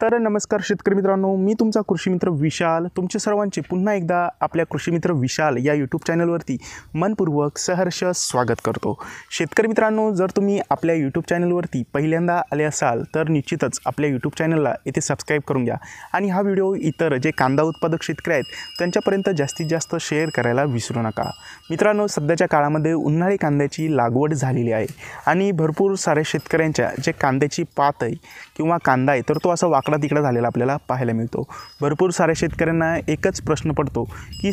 तर नमस्कार शेतकरी मित्रांनो, मी तुमचा कृषी मित्र विशाल तुमचे सर्वांचे पुन्हा एकदा आपल्या कृषी मित्र विशाल या यूट्यूब चॅनलवरती मनपूर्वक सहर्ष स्वागत करतो। शेतकरी मित्रांनो, जर तुम्ही आपल्या यूट्यूब चॅनलवरती पहिल्यांदा आले असाल तर निश्चितच आपल्या यूट्यूब चॅनलला इथे सबस्क्राईब करून घ्या आणि हा व्हिडिओ इतर जे कांदा उत्पादक शेतकरी आहेत त्यांच्यापर्यंत जास्तीत जास्त शेअर करायला विसरू नका। मित्रांनो, सध्याच्या काळामध्ये उन्हाळी कांद्याची लागवड झालेली आहे आणि भरपूर सारे शेतकऱ्यांच्या जे कांद्याची पात आहे किंवा कांदा आहे तर तो असा वाकडा तिकडा झालेला आपल्याला पाहायला मिळतो। भरपूर साऱ्या शेतकऱ्यांना एकच प्रश्न पडतो की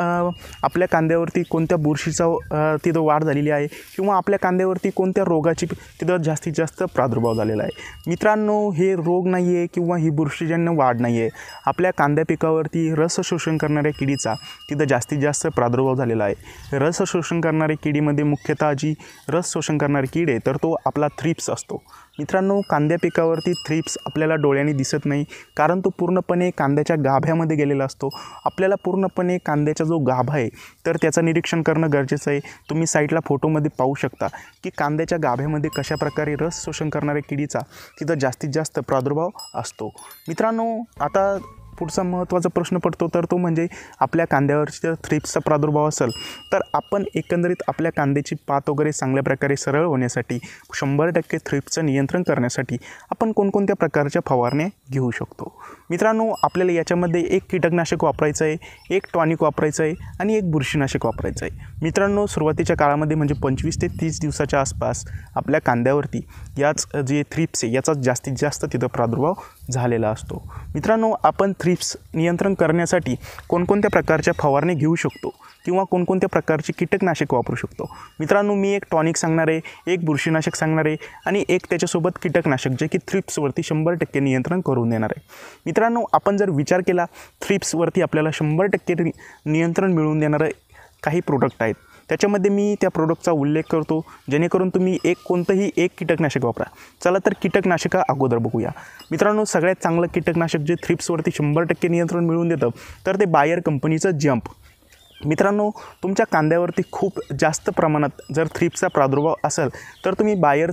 आपल्या कांद्यावरती कोणत्या बुरशीचा तिथं वाढ झालेली आहे किंवा आपल्या कांद्यावरती कोणत्या रोगाची तिथं जास्तीत जास्त प्रादुर्भाव झालेला आहे। मित्रांनो, हे रोग नाही आहे किंवा ही बुरशीजन्य वाढ नाही आहे, आपल्या कांद्या पिकावरती रस शोषण करणाऱ्या किडीचा तिथं जास्तीत जास्त प्रादुर्भाव झालेला आहे। रस शोषण करणारी किडीमध्ये मुख्यतः जी रस शोषण करणारी कीड आहे तर तो आपला थ्रिप्स असतो। मित्रांनो, कांद्या पिकावरती थ्रिप्स आपल्याला डोळ्यांनी दिसत नाही कारण तो पूर्णपणे कांद्याच्या गाभ्यामध्ये गेलेला असतो। आपल्याला पूर्णपणे कांद्याचा जो गाभा आहे तर त्याचं निरीक्षण करणं गरजेचं आहे। तुम्ही साईडला फोटोमध्ये पाहू शकता की कांद्याच्या गाभ्यामध्ये कशा प्रकारे रस शोषण करणाऱ्या किडीचा तिथं जास्तीत जास्त प्रादुर्भाव असतो। मित्रांनो, आता पुढचा महत्त्वाचा प्रश्न पडतो तर तो म्हणजे आपल्या कांद्यावरची जर थ्रिप्सचा प्रादुर्भाव असेल तर आपण एकंदरीत आपल्या कांद्याची पात वगैरे चांगल्या प्रकारे सरळ होण्यासाठी 100% थ्रिप्सचं नियंत्रण करण्यासाठी आपण कोणकोणत्या प्रकारच्या फवारण्या घेऊ शकतो। मित्रांनो, आपल्याला याच्यामध्ये एक कीटकनाशक वापरायचं आहे, एक टॉनिक वापरायचं आहे आणि एक बुरशीनाशक वापरायचं आहे। मित्रांनो, सुरुवातीच्या काळामध्ये म्हणजे 25 ते 30 दिवसाच्या आसपास आपल्या कांद्यावरती याच जे थ्रिप्स आहे याचा जास्तीत जास्त तिथं प्रादुर्भाव झालेला असतो। मित्रांनो, आपण थ्रिप्स नियंत्रण करण्यासाठी कोणकोणत्या प्रकारच्या फवारणी घेऊ शकतो किंवा कोणकोणत्या प्रकारचे कीटकनाशक वापरू शकतो। मित्रांनो, मी एक टॉनिक सांगणार आहे, एक बुरशीनाशक सांगणार आहे आणि एक त्याच्यासोबत कीटकनाशक जे की थ्रिप्सवरती 100% नियंत्रण करून देणार आहे। मित्रांनो, आपण जर विचार केला थ्रिप्सवरती आपल्याला 100% नियंत्रण मिळवून देणारे काही प्रोडक्ट आहेत, त्याच्यामध्ये मी त्या प्रोडक्टचा उल्लेख करतो जेणेकरून तुम्ही कोणतंही एक कीटकनाशक वापरा। चला तर कीटकनाशका अगोदर बघूया। मित्रांनो, सगळ्यात चांगलं कीटकनाशक जे थ्रिप्सवरती 100% नियंत्रण मिळवून देतं तर ते बायर कंपनीचं जंप। मित्रांनो, तुमच्या कांद्यावरती खूप जास्त प्रमाणात जर थ्रिप्सचा प्रादुर्भाव असेल तर तुम्ही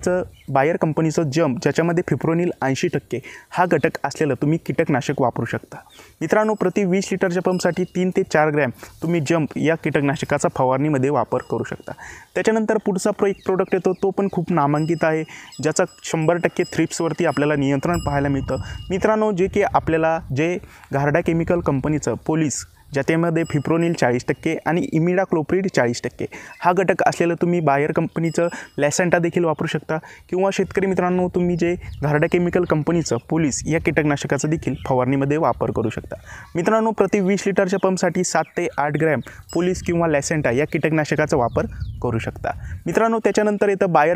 बायर कंपनीचं जंप ज्याच्यामध्ये फिप्रोनिल 80% हा घटक असलेलं तुम्ही कीटकनाशक वापरू शकता। मित्रांनो, प्रति 20 लिटरच्या पंपसाठी 3 ते 4 ग्रॅम तुम्ही जंप या कीटकनाशकाचा फवारणीमध्ये वापर करू शकता। त्याच्यानंतर पुढचा एक प्रोडक्ट येतो, तो पण खूप नामांकित आहे, ज्याचा 100% थ्रिप्सवरती आपल्याला नियंत्रण पाहायला मिळतं। मित्रांनो, जे की आपल्याला जे घारडा केमिकल कंपनीचं पोलीस ज्याच्यामध्ये फिप्रोनिल 40% आणि इमिडाक्लोप्रिड 40% हा घटक असलेलं तुम्ही बायर कंपनीचं लॅसेंटा देखील वापरू शकता किंवा शेतकरी मित्रांनो, तुम्ही जे घारडा केमिकल कंपनीचं पोलीस या कीटकनाशकाचा देखील फवारणीमध्ये वापर करू शकता। मित्रांनो, प्रति 20 लिटरच्या पंपसाठी 7 ते 8 ग्रॅम पोलीस किंवा लॅसेंटा या कीटकनाशकाचा वापर करू शकता। मित्रांनो, त्याच्यानंतर येतं बायर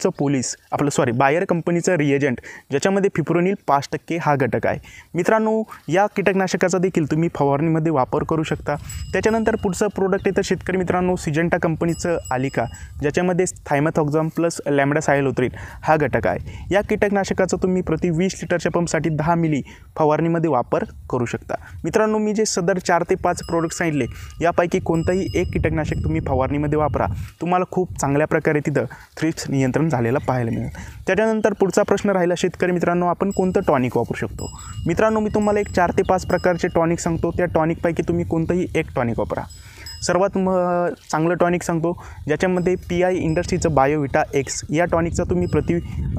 कंपनीचं बायर कंपनीचं रिएजंट ज्याच्यामध्ये फिप्रोनिल 5% हा घटक आहे। मित्रांनो, या कीटकनाशकाचा देखील तुम्ही फवारणीमध्ये वापर करू शकता। त्याच्यानंतर पुढचं प्रोडक्ट येतं शेतकरी मित्रांनो, सिजंटा कंपनीचं आलिका ज्याच्यामध्ये थायमोथॉक्झम प्लस लॅम्बडासायलोथ्रिन हा घटक आहे। या कीटकनाशकाचा तुम्ही प्रति 20 लिटरच्या पंपसाठी 10 मिली फवारणीमध्ये वापर करू शकता। मित्रांनो, मी जे सदर 4 ते 5 प्रोडक्ट सांगितले यापैकी कोणतंही एक कीटकनाशक तुम्ही फवारणीमध्ये वापरा, तुम्हाला खूप चांगल्या प्रकारे तिथं थ्रिप्स नियंत्रण झालेलं पाहायला मिळेल। त्याच्यानंतर पुढचा प्रश्न राहिला शेतकरी मित्रांनो, आपण कोणतं टॉनिक वापरू शकतो। मित्रांनो, मी तुम्हाला एक 4 ते 5 प्रकारचे टॉनिक सांगतो, त्या टॉनिकपैकी तुम्ही कोणतंही एक टॉनिक वापरा। सर्वात चांगलं टॉनिक सांगतो ज्याच्यामध्ये PI इंडस्ट्रीचं बायोविटा X या टॉनिकचा तुम्ही प्रति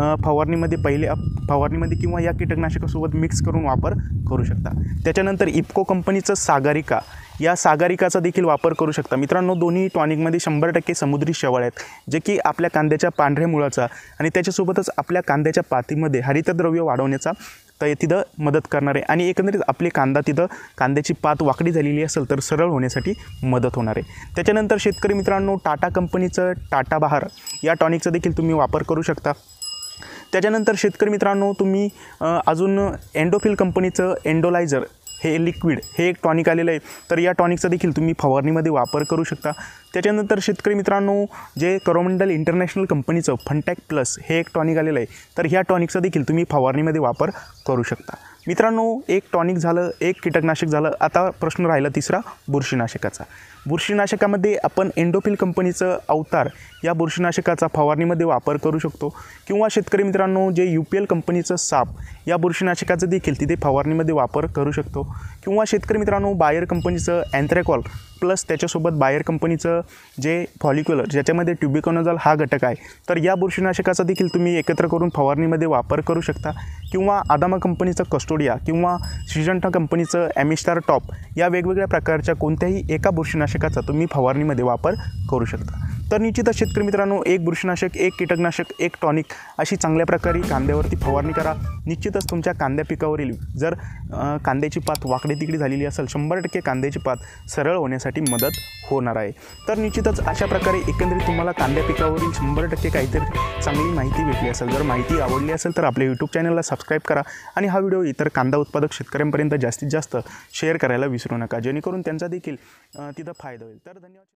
फवारणीमध्ये किंवा या कीटकनाशकासोबत मिक्स करून वापर करू शकता। त्याच्यानंतर इफ्को कंपनीचं सागरिका या सागरिकाचा देखील वापर करू शकता। मित्रांनो, दोन्ही टॉनिकमध्ये 100% समुद्री शेवाळ आहेत जे की आपल्या कांद्याच्या पांढऱ्या मुळाचा आणि त्याच्यासोबतच आपल्या कांद्याच्या पातीमध्ये हरितद्रव्य वाढवण्याचा तिथं मदत करणार आहे आणि एकंदरीत आपले कांद्याची पात वाकडी झालेली असेल तर सरळ होण्यासाठी मदत होणार आहे। त्याच्यानंतर शेतकरी मित्रांनो, टाटा कंपनीचं टाटा बहार या टॉनिकचा देखील तुम्ही वापर करू शकता। त्याच्यानंतर शेतकरी मित्रांनो, तुम्ही अजून एंडोफिल कंपनीचं एंडोलायझर हे लिक्विड हे एक टॉनिक आलेलं आहे तर या टॉनिकचा देखील तुम्ही फवारणीमध्ये वापर करू शकता। त्याच्यानंतर शेतकरी मित्रांनो, जे करोमंडल इंटरनॅशनल कंपनीचं फंटॅक प्लस हे एक टॉनिक आलेलं आहे तर ह्या टॉनिकचा देखील तुम्ही फवारणीमध्ये वापर करू शकता। मित्रांनो, एक टॉनिक झालं, एक कीटकनाशक झालं, आता प्रश्न राहिला तिसरा बुरशीनाशकाचा। बुरशीनाशकामध्ये आपण एंडोफिल कंपनीचं अवतार या बुरशीनाशकाचा फवारणीमध्ये वापर करू शकतो किंवा शेतकरी मित्रांनो जे UPL कंपनीचं साप या बुरशीनाशकाचा देखील तिथे फवारणीमध्ये वापर करू शकतो किंवा शेतकरी मित्रांनो बायर कंपनीचं अँथ्रॅकॉल प्लस त्याच्यासोबत बायर कंपनीचं जे फॉलिक्युलर ज्याच्यामध्ये ट्युबिकोनोझॉल हा घटक आहे तर या बुरशीनाशकाचा देखील तुम्ही एकत्र करून फवारणीमध्ये वापर करू शकता किंवा आदामा कंपनीचं कस्टोडिया किंवा सिजंटा कंपनीचं ॲमिस्टार टॉप या वेगवेगळ्या प्रकारच्या कोणत्याही एका बुरशीनाशकाचा तुम्ही फवारणीमध्ये वापर करू शकता। तर निश्चितच शेतकरी मित्रांनो एक बुरशीनाशक एक कीटकनाशक एक टॉनिक अशी चांगल्या प्रकारे कांद्यावरती फवारणी करा। निश्चितच तुमच्या कांद्या पिकावरील जर कांद्याची पात वाकडी तिकडी झालेली असेल 100% कांद्याची पात सरळ होण्यासाठी मदत होणार आहे। तर निश्चितच अशा प्रकारे एकंदरीत तुम्हाला कांद्या पिकावरील 100% काहीतरी चांगली माहिती भेटली असेल। जर माहिती आवडली असेल तर आपल्या YouTube चॅनलला सबस्क्राईब करा आणि हा व्हिडिओ इतर कांदा उत्पादक शेतकऱ्यांपर्यंत जास्तीत जास्त शेअर करायला विसरू नका जेणेकरून त्यांचा देखील तिथं फायदा होईल। तर धन्यवाद।